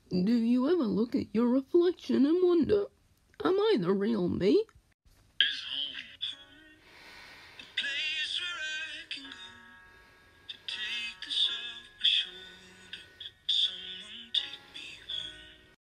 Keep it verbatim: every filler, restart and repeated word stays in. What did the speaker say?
Do you ever look at your reflection and wonder, am I the real me?